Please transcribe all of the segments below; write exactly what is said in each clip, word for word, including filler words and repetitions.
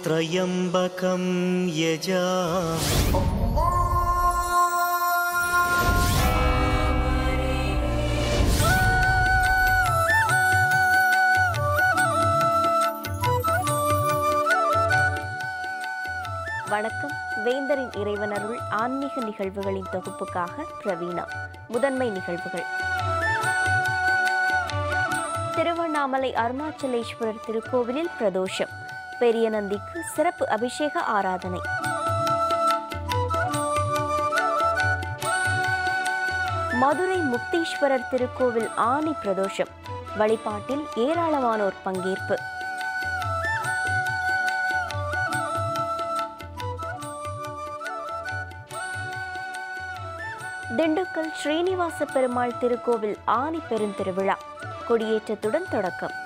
त्र्यम्बकं यजामि வணக்கம். வேந்தரின் இறைவனருள் ஆன்மீக நிகழ்வுகளின் தொகுப்புக்காக பிரவீணா. முதன்மை நிகழ்வுகள்: திருவண்ணாமலை அருணாச்சலேஸ்வரர் திருக்கோவிலில் பிரதோஷம், பெரிய நந்திக்கு சிறப்பு அபிஷேக ஆராதனை. மதுரை முக்தீஸ்வரர் திருக்கோவில் ஆனி பிரதோஷம், வழிபாட்டில் ஏராளமானோர் பங்கேற்பு. திண்டுக்கல் ஸ்ரீனிவாச பெருமாள் திருக்கோவில் ஆனி பெருந்திருவிழா கொடியேற்றத்துடன் தொடக்கம்.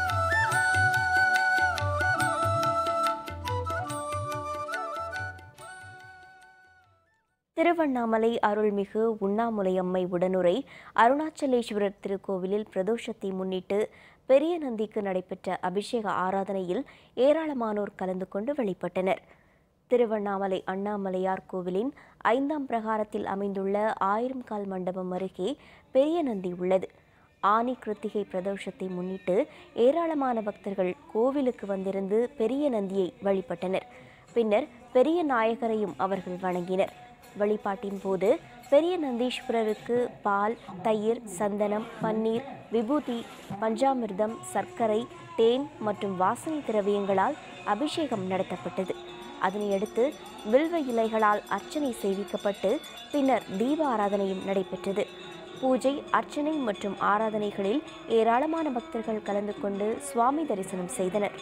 திருவண்ணாமலை அருள்மிகு உண்ணாமுலையம்மை உடனுரை அருணாச்சலேஸ்வரர் திருக்கோவிலில் பிரதோஷத்தை முன்னிட்டு பெரிய நந்திக்கு நடைபெற்ற அபிஷேக ஆராதனையில் ஏராளமானோர் கலந்து கொண்டு வழிபட்டனர். திருவண்ணாமலை அண்ணாமலையார் கோவிலின் ஐந்தாம் பிரகாரத்தில் அமைந்துள்ள ஆயிரம் கால் மண்டபம் அருகே பெரிய நந்தி உள்ளது. ஆனி கிருத்திகை பிரதோஷத்தை முன்னிட்டு ஏராளமான பக்தர்கள் கோவிலுக்கு வந்திருந்து பெரிய நந்தியை வழிபட்டனர். பின்னர் பெரிய நாயகரையும் அவர்கள் வணங்கினர். வழிபாட்டின் போது பெரிய நந்தீஸ்வரருக்கு பால், தயிர், சந்தனம், பன்னீர், விபூதி, பஞ்சாமிர்தம், சர்க்கரை, தேன் மற்றும் வாசனை திரவியங்களால் அபிஷேகம் நடத்தப்பட்டது. அதனையடுத்து வில்வ இலைகளால் அர்ச்சனை செய்விக்கப்பட்டு பின்னர் தீப ஆராதனையும் நடைபெற்றது. பூஜை, அர்ச்சனை மற்றும் ஆராதனைகளில் ஏராளமான பக்தர்கள் கலந்து கொண்டு சுவாமி தரிசனம் செய்தனர்.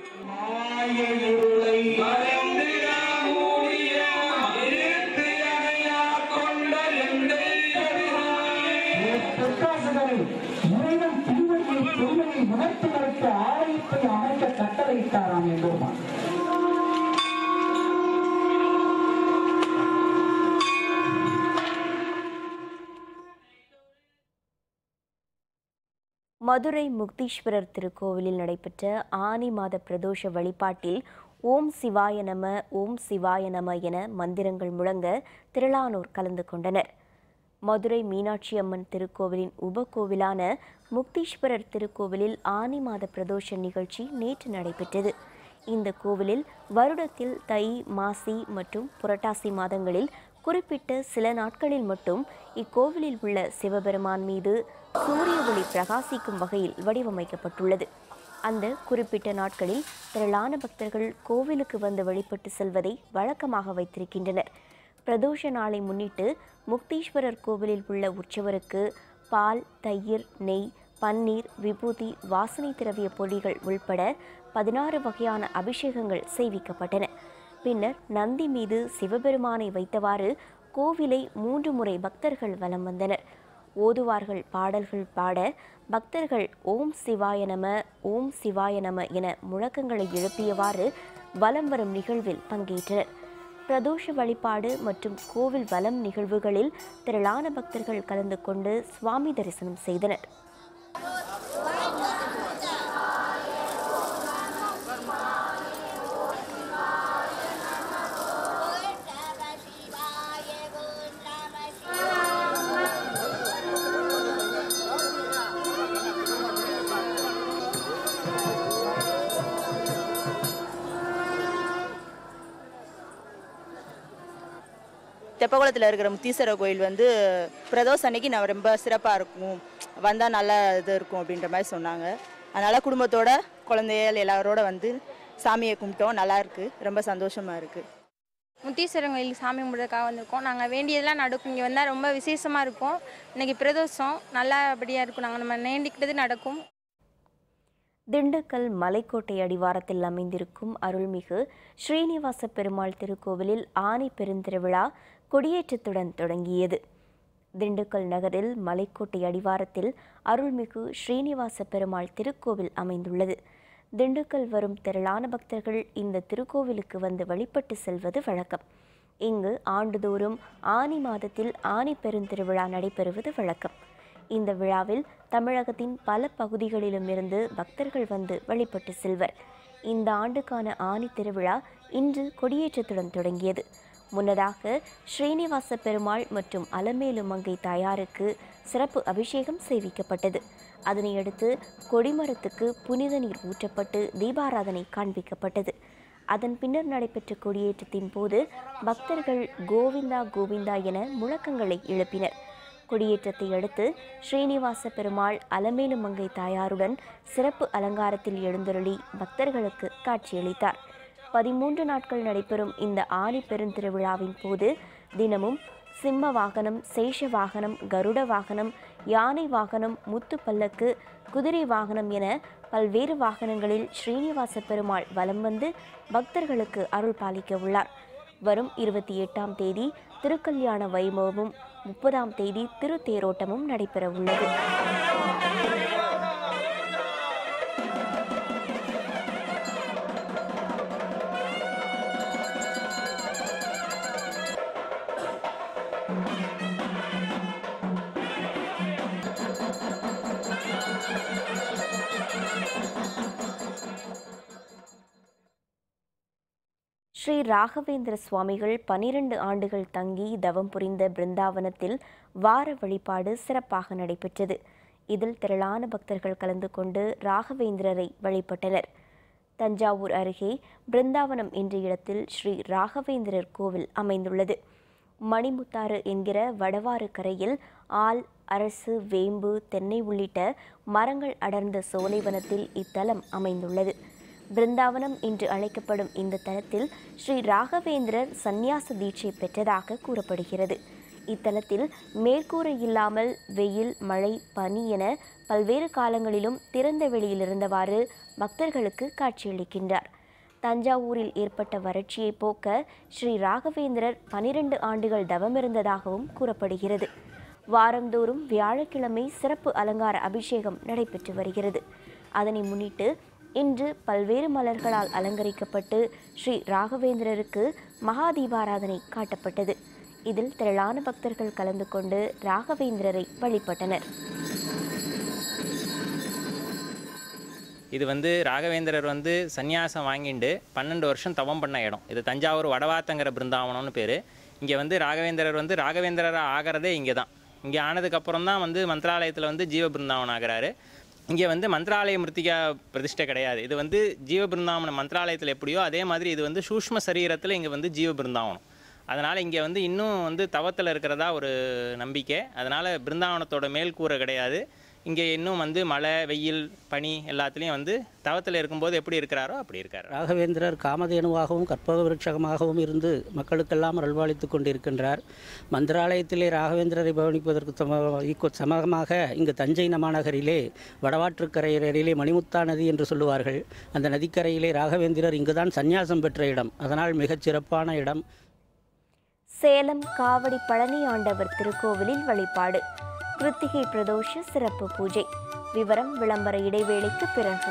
மதுரை முக்தீஸ்வரர் திருக்கோவிலில் நடைபெற்ற ஆனி மாத பிரதோஷ வழிபாட்டில் ஓம் சிவாய நம, ஓம் சிவாய நம என மந்திரங்கள் முழங்க திரளானோர் கலந்து கொண்டனர். மதுரை மீனாட்சி அம்மன் திருக்கோவிலின் உபகோவிலான முக்தீஸ்வரர் திருக்கோவிலில் ஆனி மாத பிரதோஷ நிகழ்ச்சி நேற்று நடைபெற்றது. இந்த கோவிலில் வருடத்தில் தை, மாசி மற்றும் புரட்டாசி மாதங்களில் குறிப்பிட்ட சில நாட்களில் மட்டும் இக்கோவிலில் உள்ள சிவபெருமான் மீது சூரிய ஒளி பிரகாசிக்கும் வகையில் வடிவமைக்கப்பட்டுள்ளது. அந்த குறிப்பிட்ட நாட்களில் திரளான பக்தர்கள் கோவிலுக்கு வந்து வழிபட்டு செல்வதை வழக்கமாக வைத்திருக்கின்றனர். பிரதோஷ நாளை முன்னிட்டு முக்தீஸ்வரர் கோவிலில் உள்ள உற்சவருக்கு பால், தயிர், நெய், பன்னீர், விபூதி, வாசனை திரவிய பொடிகள் உள்பட பதினாறு வகையான அபிஷேகங்கள் செய்விக்கப்பட்டன. பின்னர் நந்தி மீது சிவபெருமானை வைத்தவாறு கோவிலை மூன்று முறை பக்தர்கள் வலம் வந்தனர். ஓதுவார்கள் பாடல்கள் பாட பக்தர்கள் ஓம் சிவாய நம, ஓம் சிவாய நம என முழக்கங்களை எழுப்பியவாறு வலம் வரும் நிகழ்வில் பங்கேற்றனர். பிரதோஷ வழிபாடு மற்றும் கோவில் வலம் நிகழ்வுகளில் திரளான பக்தர்கள் கலந்து கொண்டு சுவாமி தரிசனம் செய்தனர். தெப்பகுளத்தில் இருக்கிற முத்தீஸ்வரர் கோயில் வந்து பிரதோஷ அன்னைக்கு நான் ரொம்ப சிறப்பாக இருக்கும், வந்தால் நல்லா இது இருக்கும் அப்படின்ற மாதிரி சொன்னாங்க. அதனால் குடும்பத்தோட குழந்தைகள் எல்லாரோட வந்து சாமியை கும்பிட்டோம். நல்லா இருக்குது, ரொம்ப சந்தோஷமாக இருக்குது. முத்தீஸ்வரர் கோயிலுக்கு சாமி கும்பிட்றதுக்காக வந்திருக்கோம். நாங்கள் வேண்டியதெல்லாம் நடக்கும். இங்கே வந்தால் ரொம்ப விசேஷமாக இருக்கும். இன்றைக்கி பிரதோஷம் நல்லபடியாக இருக்கும். நாங்கள் நம்ம வேண்டிக்கிட்டது நடக்கும். திண்டுக்கல் மலைக்கோட்டை அடிவாரத்தில் அமைந்திருக்கும் அருள்மிகு ஸ்ரீனிவாச பெருமாள் திருக்கோவிலில் ஆனி பெருந்திருவிழா கொடியேற்றத்துடன் தொடங்கியது. திண்டுக்கல் நகரில் மலைக்கோட்டை அடிவாரத்தில் அருள்மிகு ஸ்ரீனிவாச பெருமாள் திருக்கோவில் அமைந்துள்ளது. திண்டுக்கல் வரும் திரளான பக்தர்கள் இந்த திருக்கோவிலுக்கு வந்து வழிபட்டு செல்வது வழக்கம். இங்கு ஆண்டுதோறும் ஆனி மாதத்தில் ஆனி பெருந்திருவிழா நடைபெறுவது வழக்கம். இந்த விழாவில் தமிழகத்தின் பல பகுதிகளிலும் இருந்து பக்தர்கள் வந்து வழிபட்டு செல்வர். இந்த ஆண்டுக்கான ஆனி திருவிழா இன்று கொடியேற்றத்துடன் தொடங்கியது. முன்னதாக ஸ்ரீனிவாச பெருமாள் மற்றும் அலமேலு மங்கை தாயாருக்கு சிறப்பு அபிஷேகம் செய்விக்கப்பட்டது. அதனையடுத்து கொடிமரத்துக்கு புனித நீர் ஊற்றப்பட்டு தீபாராதனை காண்பிக்கப்பட்டது. அதன் பின்னர் நடைபெற்ற கொடியேற்றத்தின் போது பக்தர்கள் கோவிந்தா கோவிந்தா என முழக்கங்களை எழுப்பினர். கொடியேற்றத்தை அடுத்து ஸ்ரீனிவாச பெருமாள் அலமேலு மங்கை தாயாருடன் சிறப்பு அலங்காரத்தில் எழுந்தருளி பக்தர்களுக்கு காட்சியளித்தார். பதிமூன்று நாட்கள் நடைபெறும் இந்த ஆனி பெருந்திருவிழாவின் போது தினமும் சிம்ம வாகனம், சேஷ வாகனம், கருட வாகனம், யானை வாகனம், முத்து பல்லக்கு, குதிரை வாகனம் என பல்வேறு வாகனங்களில் ஸ்ரீனிவாச பெருமாள் வலம் வந்து பக்தர்களுக்கு அருள் பாலிக்க உள்ளார். வரும் இருபத்தி எட்டாம் தேதி திருக்கல்யாண வைபவமும் முப்பதாம் தேதி திருத்தேரோட்டமும் நடைபெற உள்ளது. ஸ்ரீ ராகவேந்திர சுவாமிகள் பனிரெண்டு ஆண்டுகள் தங்கி தவம் புரிந்த பிருந்தாவனத்தில் வார வழிபாடு சிறப்பாக நடைபெற்றது. இதில் திரளான பக்தர்கள் கலந்து கொண்டு ராகவேந்திரரை வழிபட்டனர். தஞ்சாவூர் அருகே பிருந்தாவனம் என்ற இடத்தில் ஸ்ரீ ராகவேந்திரர் கோவில் அமைந்துள்ளது. மணிமுத்தாறு என்கிற வடவாறு கரையில் ஆல், அரசு, வேம்பு, தென்னை உள்ளிட்ட மரங்கள் அடர்ந்த சோலைவனத்தில் இத்தலம் அமைந்துள்ளது. பிருந்தாவனம் என்று அழைக்கப்படும் இந்த தலத்தில் ஸ்ரீ ராகவேந்திரர் சந்நியாச தீட்சை பெற்றதாக கூறப்படுகிறது. இத்தலத்தில் மேற்கூரை இல்லாமல் வெயில், மழை, பனி என பல்வேறு காலங்களிலும் திறந்த வெளியில் இருந்தவாறு பக்தர்களுக்கு காட்சியளிக்கின்றார். தஞ்சாவூரில் ஏற்பட்ட வறட்சியை போக்க ஸ்ரீ ராகவேந்திரர் பனிரெண்டு ஆண்டுகள் தவமிருந்ததாகவும் கூறப்படுகிறது. வாரந்தோறும் வியாழக்கிழமை சிறப்பு அலங்கார அபிஷேகம் நடைபெற்று வருகிறது. அதனை முன்னிட்டு இன்று பல்வேறு மலர்களால் அலங்கரிக்கப்பட்டு ஸ்ரீ ராகவேந்திரருக்கு மகா தீபாராதனை காட்டப்பட்டது. இதில் திரளான பக்தர்கள் கலந்து கொண்டு ராகவேந்திரரை வழிபட்டனர். இது வந்து ராகவேந்திரர் வந்து சன்னியாசம் வாங்கிட்டு பன்னெண்டு வருஷம் தவம் பண்ண இடம். இது தஞ்சாவூர் வடவாத்தங்கிற பிருந்தாவனம்னு பேர். இங்கே வந்து ராகவேந்திரர் வந்து ராகவேந்திரராக ஆகிறதே இங்கே தான். இங்கே ஆனதுக்கப்புறம் தான் வந்து மந்திராலயத்தில் வந்து ஜீவ பிருந்தாவனம் ஆகிறாரு. இங்கே வந்து மந்திராலய மிருத்திகா பிரதிஷ்டை கிடையாது. இது வந்து ஜீவ பிருந்தாவனம் மந்திராலயத்தில் எப்படியோ அதே மாதிரி இது வந்து சூஷ்ம சரீரத்தில் இங்கே வந்து ஜீவ பிருந்தாவனம். அதனால் இங்கே வந்து இன்னும் வந்து தவத்தில் இருக்கிறதா ஒரு நம்பிக்கை. அதனால் பிருந்தாவனத்தோட மேல் கூரை கிடையாது. இங்கே இன்னும் வந்து மழை, வெயில், பனி எல்லாத்துலேயும் வந்து தவத்தில் இருக்கும்போது எப்படி இருக்கிறாரோ அப்படி இருக்கார். ராகவேந்திரர் காமதேனுவாகவும் கற்பக விருட்சகமாகவும் இருந்து மக்களுக்கெல்லாம் அருள்வாளித்து கொண்டிருக்கின்றார். மந்திராலயத்திலே ராகவேந்திரரை பவனிப்பதற்கு சம சமமாக இங்கு தஞ்சை மாநகரிலே வடவாற்றுக்கரையிலே மணிமுத்தா நதி என்று சொல்லுவார்கள். அந்த நதிக்கரையிலே ராகவேந்திரர் இங்குதான் சந்நியாசம் பெற்ற இடம். அதனால் மிகச் சிறப்பான இடம். சேலம் காவடி பழனி ஆண்டவர் திருக்கோவிலில் வழிபாடு. கிருத்திகை பிரதோஷ சிறப்பு பூஜை. விவரம் விளம்பர இடைவேளைக்கு பிறகு.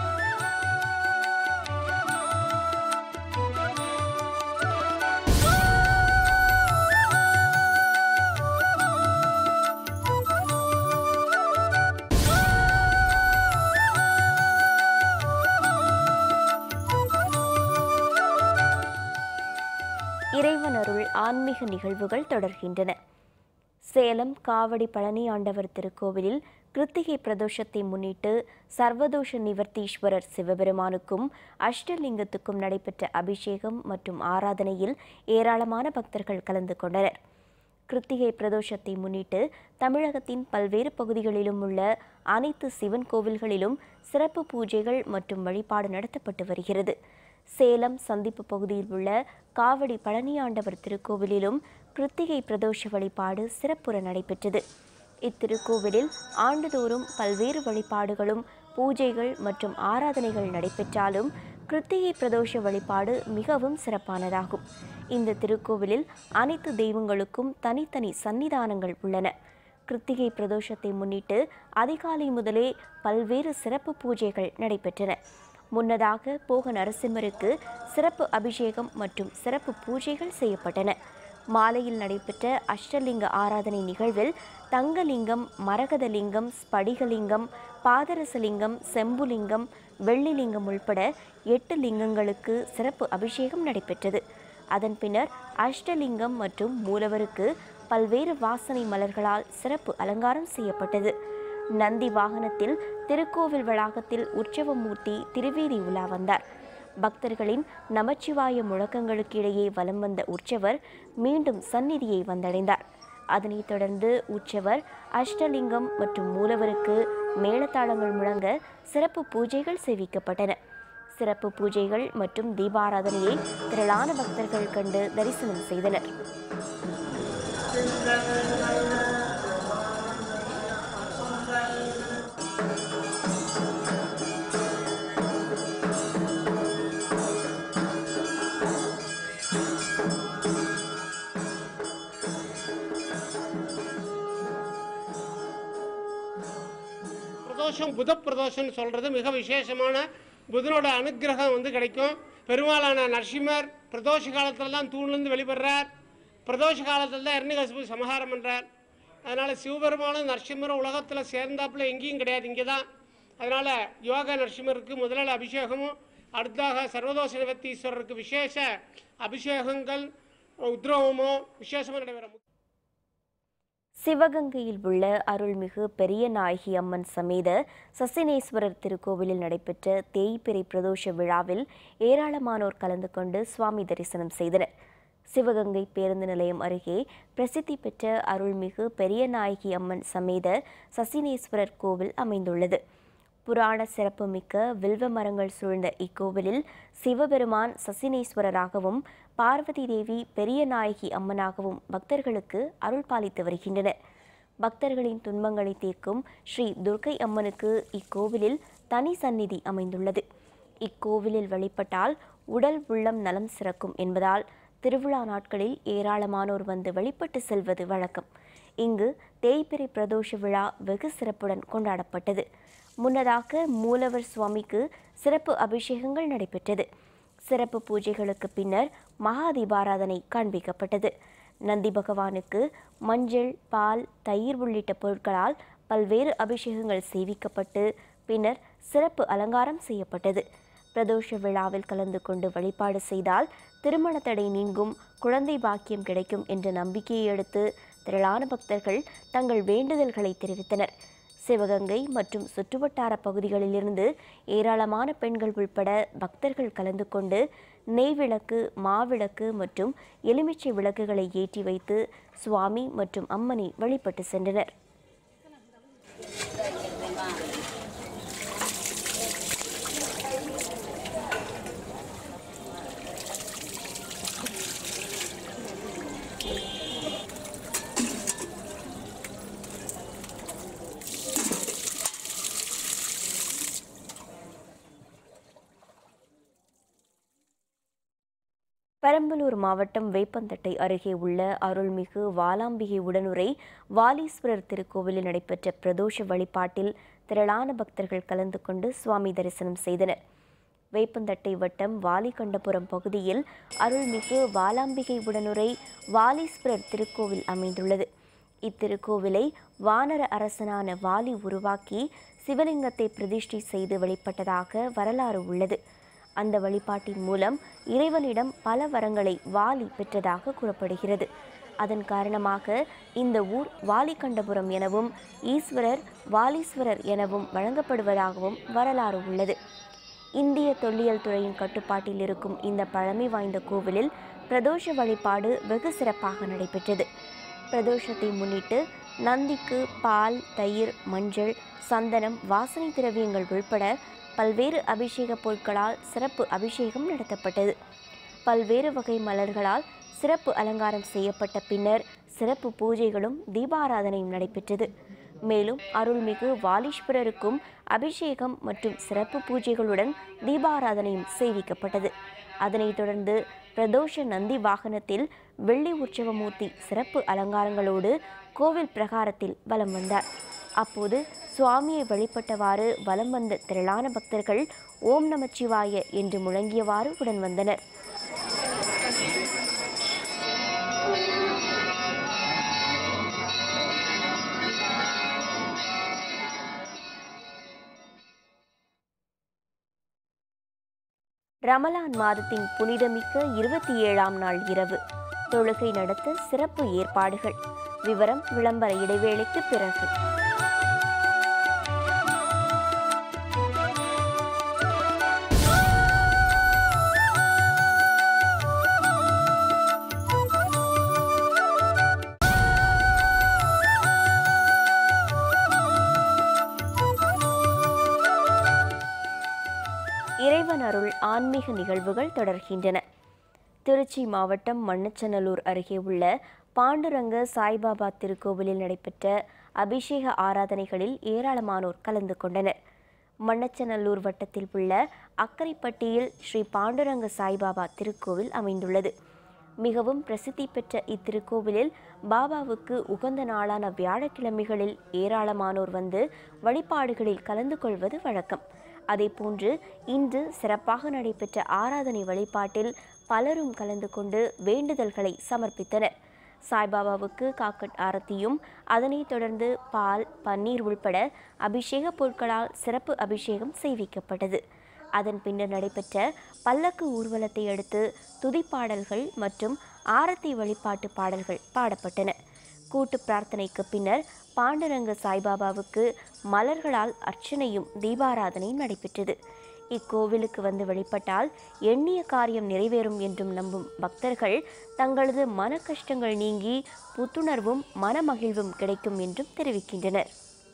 இறைவனருள் ஆன்மீக நிகழ்வுகள் தொடர்கின்றன. சேலம் காவடி பழனி ஆண்டவர் திருக்கோவிலில் கிருத்திகை பிரதோஷத்தை முன்னிட்டு சர்வதோஷ நிவர்த்தீஸ்வரர் சிவபெருமானுக்கும் அஷ்டலிங்கத்துக்கும் நடைபெற்ற அபிஷேகம் மற்றும் ஆராதனையில் ஏராளமான பக்தர்கள் கலந்து கொண்டனர். கிருத்திகை பிரதோஷத்தை முன்னிட்டு தமிழகத்தின் பல்வேறு பகுதிகளிலும் உள்ள அனைத்து சிவன் கோவில்களிலும் சிறப்பு பூஜைகள் மற்றும் வழிபாடு நடத்தப்பட்டு வருகிறது. சேலம் சந்திப்பு பகுதியில் உள்ள காவடி பழனியாண்டவர் திருக்கோவிலிலும் கிருத்திகை பிரதோஷ வழிபாடு சிறப்புற நடைபெற்றது. இத்திருக்கோவிலில் ஆண்டுதோறும் பல்வேறு வழிபாடுகளும் பூஜைகள் மற்றும் ஆராதனைகள் நடைபெற்றாலும் கிருத்திகை பிரதோஷ வழிபாடு மிகவும் சிறப்பானதாகும். இந்த திருக்கோவிலில் அனைத்து தெய்வங்களுக்கும் தனித்தனி சன்னிதானங்கள் உள்ளன. கிருத்திகை பிரதோஷத்தை முன்னிட்டு அதிகாலை முதலே பல்வேறு சிறப்பு பூஜைகள் நடைபெற்றன. முன்னதாக போக நரசிம்மருக்கு சிறப்பு அபிஷேகம் மற்றும் சிறப்பு பூஜைகள் செய்யப்பட்டன. மாலையில் நடைபெற்ற அஷ்டலிங்க ஆராதனை நிகழ்வில் தங்கலிங்கம், மரகதலிங்கம், ஸ்படிகலிங்கம், பாதரசலிங்கம், செம்புலிங்கம், வெள்ளி லிங்கம் உள்பட எட்டு லிங்கங்களுக்கு சிறப்பு அபிஷேகம் நடைபெற்றது. அதன் பின்னர் அஷ்டலிங்கம் மற்றும் மூலவருக்கு பல்வேறு வாசனை மலர்களால் சிறப்பு அலங்காரம் செய்யப்பட்டது. நந்தி வாகனத்தில் திருக்கோவில் வளாகத்தில் உற்சவமூர்த்தி திருவீதி உலா வந்தார். பக்தர்களின் நமச்சிவாய முழக்கங்களுக்கு இடையே வலம் வந்த உற்சவர் மீண்டும் சந்நிதியை வந்தடைந்தார். அதனைத் தொடர்ந்து உற்சவர் அஷ்டலிங்கம் மற்றும் மூலவருக்கு மேளதாளங்கள் முழங்க சிறப்பு பூஜைகள் செய்விக்கப்பட்டன. சிறப்பு பூஜைகள் மற்றும் தீபாராதனையை திரளான பக்தர்கள் கண்டு தரிசனம் செய்தனர். பிரதோஷம் புத பிரதோஷம்னு சொல்கிறது மிக விசேஷமான புதனோட அனுகிரகம் வந்து கிடைக்கும். பெருமாளான நரசிம்மர் பிரதோஷ காலத்தில் தான் தூண்லேருந்து வெளிப்படுறார். பிரதோஷ காலத்தில் தான் இரண்யகசிபு சமஹாரம் பண்ணுறார். அதனால் சிவபெருமானும் நரசிம்மரும் உலகத்தில் சேர்ந்தாப்புல எங்கேயும் கிடையாது, இங்கே தான். அதனால் யோக நரசிம்மருக்கு முதலில் அபிஷேகமும் அடுத்தாக சர்வதோஷ நிவர்த்தீஸ்வரருக்கு விசேஷ அபிஷேகங்கள் உத்ரவமோ விசேஷமாக நடைபெறும். சிவகங்கையில் உள்ள அருள்மிகு பெரிய நாயகி அம்மன் சமேத சசினேஸ்வரர் திருக்கோவிலில் நடைபெற்ற தேய்பிறை பிரதோஷ விழாவில் ஏராளமானோர் கலந்து கொண்டு சுவாமி தரிசனம் செய்தனர். சிவகங்கை பேருந்து நிலையம் அருகே பிரசித்தி பெற்ற அருள்மிகு பெரிய நாயகி அம்மன் சமேத சசினேஸ்வரர் கோவில் அமைந்துள்ளது. புராண சிறப்புமிக்க வில்வ மரங்கள் சூழ்ந்த இக்கோவிலில் சிவபெருமான் சசினேஸ்வரராகவும் பார்வதி தேவி பெரிய நாயகி அம்மனாகவும் பக்தர்களுக்கு அருள் பாலித்து வருகின்றனர். பக்தர்களின் துன்பங்களை தீர்க்கும் ஸ்ரீ துர்க்கை அம்மனுக்கு இக்கோவிலில் தனி சந்நிதி அமைந்துள்ளது. இக்கோவிலில் வழிபட்டால் உடல் உள்ளம் நலம் சிறக்கும் என்பதால் திருவிழா நாட்களில் ஏராளமானோர் வந்து வழிபட்டு செல்வது வழக்கம். இங்கு தேய்பிறை பிரதோஷ விழா வெகு சிறப்புடன் கொண்டாடப்பட்டது. முன்னதாக மூலவர் சுவாமிக்கு சிறப்பு அபிஷேகங்கள் நடைபெற்றது. சிறப்பு பூஜைகளுக்கு பின்னர் மகா தீபாராதனை காண்பிக்கப்பட்டது. நந்தி பகவானுக்கு மஞ்சள், பால், தயிர் உள்ளிட்ட பொருட்களால் பல்வேறு அபிஷேகங்கள் செய்விக்கப்பட்டு பின்னர் சிறப்பு அலங்காரம் செய்யப்பட்டது. பிரதோஷ விழாவில் கலந்து கொண்டு வழிபாடு செய்தால் திருமண தடை நீங்கும், குழந்தை பாக்கியம் கிடைக்கும் என்ற நம்பிக்கையை அடுத்து திரளான பக்தர்கள் தங்கள் வேண்டுதல்களை தெரிவித்தனர். சிவகங்கை மற்றும் சுற்றுவட்டார பகுதிகளிலிருந்து ஏராளமான பெண்கள் உள்பட பக்தர்கள் கலந்து கொண்டு நெய் விளக்கு, மாவிளக்கு மற்றும் எலுமிச்சை விளக்குகளை ஏற்றி வைத்து சுவாமி மற்றும் அம்மனை வழிபட்டு சென்றனர். பெரம்பலூர் மாவட்டம் வேப்பந்தட்டை அருகே உள்ள அருள்மிகு வாலாம்பிகை உடனுரை வாலீஸ்வரர் திருக்கோவிலில் நடைபெற்ற பிரதோஷ வழிபாட்டில் திரளான பக்தர்கள் கலந்து கொண்டு சுவாமி தரிசனம் செய்தனர். வேப்பந்தட்டை வட்டம் வாலிகண்டபுரம் பகுதியில் அருள்மிகு வாலாம்பிகை உடனுரை வாலீஸ்வரர் திருக்கோவில் அமைந்துள்ளது. இத்திருக்கோவிலை வானர அரசனான வாலி உருவாக்கி சிவலிங்கத்தை பிரதிஷ்டை செய்து வழிபட்டதாக வரலாறு உள்ளது. அந்த வழிபாட்டின் மூலம் இறைவனிடம் பல வரங்களை வாலி பெற்றதாக கூறப்படுகிறது. அதன் காரணமாக இந்த ஊர் வாலிகண்டபுரம் எனவும் ஈஸ்வரர் வாலீஸ்வரர் எனவும் வழங்கப்படுவதாகவும் வரலாறு உள்ளது. இந்திய தொல்லியல் துறையின் கட்டுப்பாட்டில் இருக்கும் இந்த பழமை வாய்ந்த கோவிலில் பிரதோஷ வழிபாடு வெகு சிறப்பாக நடைபெற்றது. பிரதோஷத்தை முன்னிட்டு நந்திக்கு பால், தயிர், மஞ்சள், சந்தனம், வாசனை திரவியங்கள் உள்பட பல்வேறு அபிஷேக பொருட்களால் சிறப்பு அபிஷேகம் நடத்தப்பட்டது. பல்வேறு வகை மலர்களால் சிறப்பு அலங்காரம் செய்யப்பட்ட பின்னர் சிறப்பு பூஜைகளும் தீபாராதனையும் நடைபெற்றது. மேலும் அருள்மிகு வாலீஸ்வரருக்கும் அபிஷேகம் மற்றும் சிறப்பு பூஜைகளுடன் தீபாராதனையும் செய்விக்கப்பட்டது. அதனைத் தொடர்ந்து பிரதோஷ நந்தி வாகனத்தில் வெள்ளி உற்சவமூர்த்தி சிறப்பு அலங்காரங்களோடு கோவில் பிரகாரத்தில் வலம் வந்தார். அப்போது சுவாமியை வழிபட்டவாறு வலம் வந்த திரளான பக்தர்கள் ஓம் நமச்சிவாய என்று முழங்கியவாறு உடன் வந்தனர். ரமலான் மாதத்தின் புனிதமிக்க இருபத்தி ஏழாம் நாள் இரவு தொழுகை நடத்த சிறப்பு ஏற்பாடுகள். விவரம் விளம்பர இடைவேளைக்கு பிறகு. இறைவன் அருள் ஆன்மீக நிகழ்வுகள் தொடர்கின்றன. திருச்சி மாவட்டம் மண்ணச்சநல்லூர் அருகே உள்ள பாண்டுரங்க சாய்பாபா திருக்கோவிலில் நடைபெற்ற அபிஷேக ஆராதனைகளில் ஏராளமானோர் கலந்து கொண்டனர். மண்ணச்சநல்லூர் வட்டத்தில் உள்ள அக்கரைப்பட்டியில் ஸ்ரீ பாண்டுரங்க சாய்பாபா திருக்கோவில் அமைந்துள்ளது. மிகவும் பிரசித்தி பெற்ற இத்திருக்கோவிலில் பாபாவுக்கு உகந்த நாளான வியாழக்கிழமைகளில் ஏராளமானோர் வந்து வழிபாடுகளில் கலந்து கொள்வது வழக்கம். அதேபோன்று இன்று சிறப்பாக நடைபெற்ற ஆராதனை வழிபாட்டில் பலரும் கலந்து கொண்டு வேண்டுதல்களை சமர்ப்பித்தனர். சாய்பாபாவுக்கு காக்கட் ஆரத்தியும் அதனைத் தொடர்ந்து பால், பன்னீர் உள்பட அபிஷேக பொருட்களால் சிறப்பு அபிஷேகம் செய்விக்கப்பட்டது. அதன் பின்னர் நடைபெற்ற பல்லக்கு ஊர்வலத்தை அடுத்து துதிப்பாடல்கள் மற்றும் ஆரத்தி வழிபாட்டு பாடல்கள் பாடப்பட்டன. கூட்டு பிரார்த்தனைக்கு பின்னர் பாண்டுரங்க சாய்பாபாவுக்கு மலர்களால் அர்ச்சனையும் தீபாராதனையும் நடைபெற்றது. இக்கோவிலுக்கு வந்து வழிபட்டால் எண்ணிய காரியம் நிறைவேறும் என்றும் நம்பும் பக்தர்கள் தங்களது மன கஷ்டங்கள் நீங்கி புத்துணர்வும் மனமகிழ்வும் கிடைக்கும் என்றும் தெரிவிக்கின்றனர்.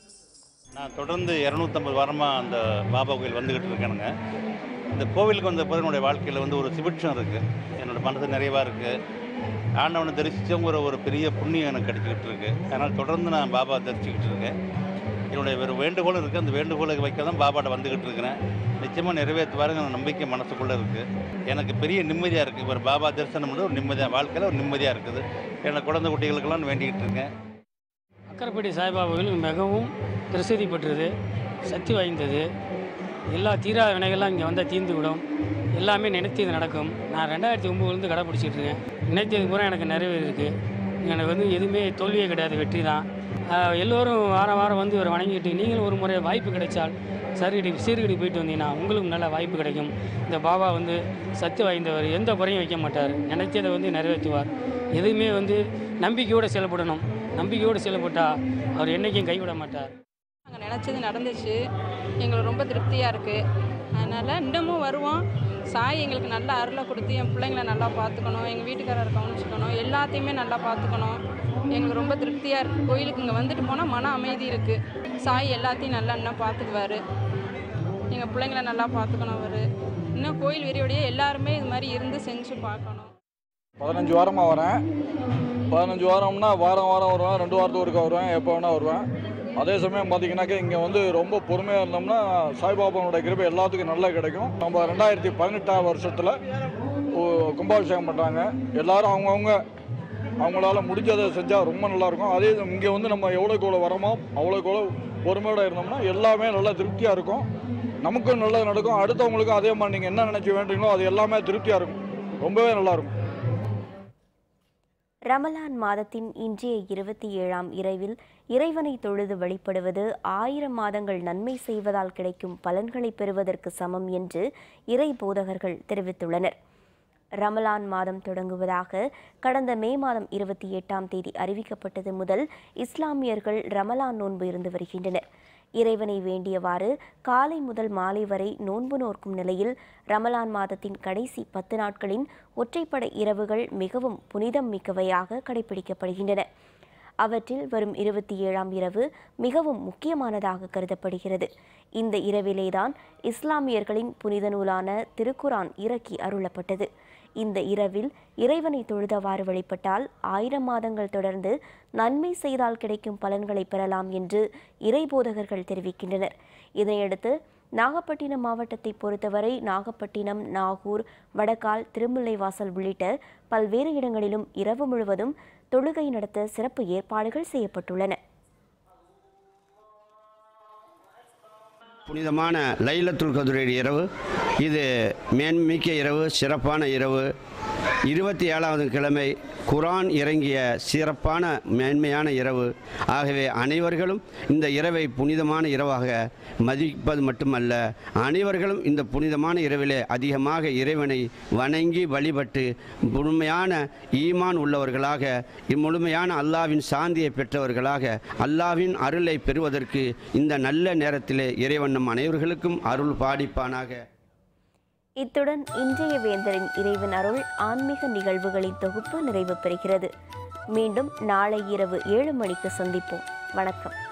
நான் தொடர்ந்து இரநூத்தம்பது வாரமாக அந்த பாபா கோயில் வந்துக்கிட்டு இருக்கேனுங்க. இந்த கோவிலுக்கு வந்த போது என்னுடைய வாழ்க்கையில் வந்து ஒரு சுபிட்சம் இருக்குது. என்னோடய மனசு நிறைவாக இருக்குது. ஆண்டவனை தரிசித்தவங்கிற ஒரு பெரிய புண்ணியம் எனக்கு கிடைச்சிக்கிட்டு இருக்குது. அதனால் தொடர்ந்து நான் பாபா தரிசிக்கிட்டு இருக்கேன். என்னுடைய ஒரு வேண்டுகோளும் இருக்குது. அந்த வேண்டுகோளை வைக்க தான் பாபாட்ட வந்துக்கிட்டு இருக்கிறேன். நிச்சயமாக நிறைவேற்றுவாருங்க நம்பிக்கை மனசுக்குள்ளே இருக்குது. எனக்கு பெரிய நிம்மதியாக இருக்குது. ஒரு பாபா தரிசனம் ஒரு நிம்மதியாக வாழ்க்கையில் ஒரு நிம்மதியாக இருக்குது. என்னோட குழந்தை குட்டிகளுக்கெல்லாம் வேண்டிக்கிட்டு இருக்கேன். அக்கரைப்பட்டி சாய்பாபாவில் மிகவும் பிரசித்தி பெற்றது, சக்தி வாய்ந்தது. எல்லா தீரா வினைகள்லாம் இங்கே வந்தால் தீர்ந்து விடும். எல்லாமே நினைத்தது நடக்கும். நான் ரெண்டாயிரத்தி ஒம்பதுலேருந்து கடைப்பிடிச்சிட்டு இருக்கேன். நினைத்தது பூரா எனக்கு நிறைவேறிருக்கு. எனக்கு வந்து எதுவுமே தோல்வியே கிடையாது, வெற்றி தான். எல்லோரும் வாரம் வாரம் வந்து இவரை வணங்கிட்டு நீங்களும் ஒரு முறை வாய்ப்பு கிடைச்சால் சரி சீர்கடி போயிட்டு வந்தீங்கன்னா உங்களுக்கு நல்ல வாய்ப்பு கிடைக்கும். இந்த பாபா வந்து சக்தி வாய்ந்தவர், எந்த குறையும் வைக்க மாட்டார். நினைச்சதை வந்து நிறைவேற்றுவார். எதுவுமே வந்து நம்பிக்கையோடு செயல்படணும். நம்பிக்கையோடு செயல்பட்டால் அவர் என்றைக்கும் கைவிட மாட்டார். நாங்கள் நினச்சது நடந்துச்சு. எங்களுக்கு ரொம்ப திருப்தியாக இருக்குது. அதனால் இன்னமும் வருவோம். சாய் எங்களுக்கு நல்ல அருளை கொடுத்து என் பிள்ளைங்களை நல்லா பார்த்துக்கணும், எங்கள் வீட்டுக்காரரை கவனிச்சுக்கணும், எல்லாத்தையுமே நல்லா பார்த்துக்கணும். எங்களுக்கு ரொம்ப திருப்தியாக இருக்குது. கோயிலுக்கு இங்கே வந்துட்டு போனால் மன அமைதி இருக்குது. சாய் எல்லாத்தையும் நல்லா இன்னும் பார்த்துக்குவார். எங்கள் பிள்ளைங்களை நல்லா பார்த்துக்கணும். அவர் இன்னும் கோயில் வெறியோடையே எல்லாருமே இது மாதிரி இருந்து செஞ்சு பார்க்கணும். பதினஞ்சு வாரமாக வரேன். பதினஞ்சு வாரம்னா வாரம் வாரம் வருவேன், ரெண்டு வாரத்துக்கு ஒருக்கா வருவேன், எப்போ வேணால் வருவேன். அதே சமயம் பார்த்திங்கனாக்கா இங்கே வந்து ரொம்ப பொறுமையாக இருந்தோம்னா சாய்பாபாவோட கிருபை எல்லாத்துக்கும் நல்லா கிடைக்கும். நம்ம ரெண்டாயிரத்தி பதினெட்டாம் வருஷத்தில் கும்பாபிஷேகம் பண்ணுறாங்க. எல்லோரும் அவங்கவுங்க அவங்களால முடிஞ்சதை செஞ்சால் ரொம்ப நல்லாயிருக்கும். அதே இங்கே வந்து நம்ம எவ்வளோக்கு எவ்வளோ வரமோ அவ்வளோக்கு எவ்வளோ பொறுமையோடு இருந்தோம்னா எல்லாமே நல்லா திருப்தியாக இருக்கும். நமக்கும் நல்லது நடக்கும். அடுத்தவங்களுக்கும் அதே மாதிரி நீங்கள் என்ன நினச்சி வேண்டுங்களோ அது எல்லாமே திருப்தியாக இருக்கும். ரொம்பவே நல்லாயிருக்கும். ரமலான் மாதத்தின் இன்றைய இருபத்தி ஏழாம் இரவில் இறைவனை தொழுது வழிபடுவது ஆயிரம் மாதங்கள் நன்மை செய்வதால் கிடைக்கும் பலன்களை பெறுவதற்கு சமம் என்று இறை போதகர்கள் தெரிவித்துள்ளனர். ரமலான் மாதம் தொடங்குவதாக கடந்த மே மாதம் இருபத்தி எட்டாம் தேதி அறிவிக்கப்பட்டது முதல் இஸ்லாமியர்கள் ரமலான் நோன்பு இருந்து வருகின்றனர். இறைவனை வேண்டியவாறு காலை முதல் மாலை வரை நோன்பு நோக்கும் நிலையில் ரமலான் மாதத்தின் கடைசி பத்து நாட்களின் ஒற்றைப்படை இரவுகள் மிகவும் புனிதம் மிக்கவையாக கடைபிடிக்கப்படுகின்றன. அவற்றில் வரும் இருபத்தி ஏழாம் இரவு மிகவும் முக்கியமானதாக கருதப்படுகிறது. இந்த இரவிலேதான் இஸ்லாமியர்களின் புனித நூலான திருக்குரான் இறக்கி அருளப்பட்டது. இந்த இரவில் இறைவனை தொழுதவாறு வழிபட்டால் ஆயிரம் மாதங்கள் தொடர்ந்து நன்மை செய்தால் கிடைக்கும் பலன்களை பெறலாம் என்று இறைபோதகர்கள் தெரிவிக்கின்றனர். இதனையடுத்து நாகப்பட்டினம் மாவட்டத்தை பொறுத்தவரை நாகப்பட்டினம், நாகூர், வடகால், திருமுல்லைவாசல் உள்ளிட்ட பல்வேறு இடங்களிலும் இரவு முழுவதும் தொழுகை நடத்த சிறப்பு ஏற்பாடுகள் செய்யப்பட்டுள்ளன. புனிதமான லைலத்துல் கத்ருடைய இரவு இது மேன்மிக்க இரவு, சிறப்பான இரவு. இருபத்தி ஏழாவது கிழமை குரான் இறங்கிய சிறப்பான மேன்மையான இரவு. ஆகவே அனைவர்களும் இந்த இரவை புனிதமான இரவாக மதிப்பது மட்டுமல்ல, அனைவர்களும் இந்த புனிதமான இரவிலே அதிகமாக இறைவனை வணங்கி வழிபட்டு முழுமையான ஈமான் உள்ளவர்களாக, இம்முழுமையான அல்லாவின் சாந்தியை பெற்றவர்களாக, அல்லாவின் அருளை பெறுவதற்கு இந்த நல்ல நேரத்திலே இறைவன் நம் அனைவர்களுக்கும் அருள் பாடிப்பானாக. இத்துடன் இன்றைய வேந்தரின் இறைவன் அருள் ஆன்மீக நிகழ்வுகளின் தொகுப்பு நிறைவு பெறுகிறது. மீண்டும் நாளை இரவு ஏழு மணிக்கு சந்திப்போம். வணக்கம்.